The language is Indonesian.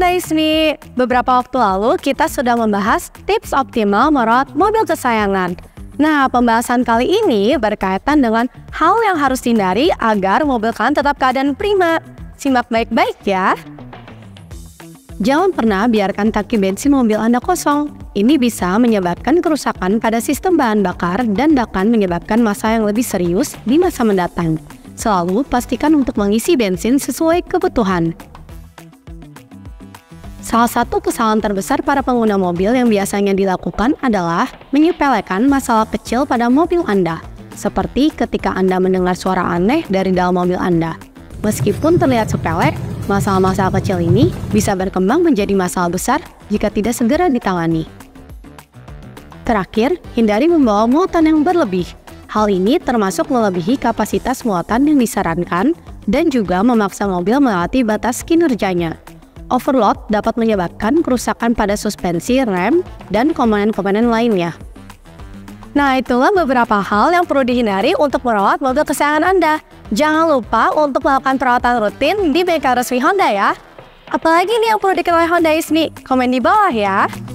Honda Ismi. Beberapa waktu lalu kita sudah membahas tips optimal merawat mobil kesayangan. Nah, pembahasan kali ini berkaitan dengan hal yang harus dihindari agar mobil kalian tetap keadaan prima. Simak baik-baik ya. Jangan pernah biarkan tangki bensin mobil Anda kosong. Ini bisa menyebabkan kerusakan pada sistem bahan bakar dan bahkan menyebabkan masalah yang lebih serius di masa mendatang. Selalu pastikan untuk mengisi bensin sesuai kebutuhan. Salah satu kesalahan terbesar para pengguna mobil yang biasanya dilakukan adalah menyepelekan masalah kecil pada mobil Anda, seperti ketika Anda mendengar suara aneh dari dalam mobil Anda. Meskipun terlihat sepele, masalah-masalah kecil ini bisa berkembang menjadi masalah besar jika tidak segera ditangani. Terakhir, hindari membawa muatan yang berlebih. Hal ini termasuk melebihi kapasitas muatan yang disarankan dan juga memaksa mobil melewati batas kinerjanya. Overload dapat menyebabkan kerusakan pada suspensi, rem, dan komponen-komponen lainnya. Nah, itulah beberapa hal yang perlu dihindari untuk merawat mobil kesayangan Anda. Jangan lupa untuk melakukan perawatan rutin di bengkel resmi Honda ya. Apalagi nih yang perlu diketahui Honda Ismi? Komen di bawah ya.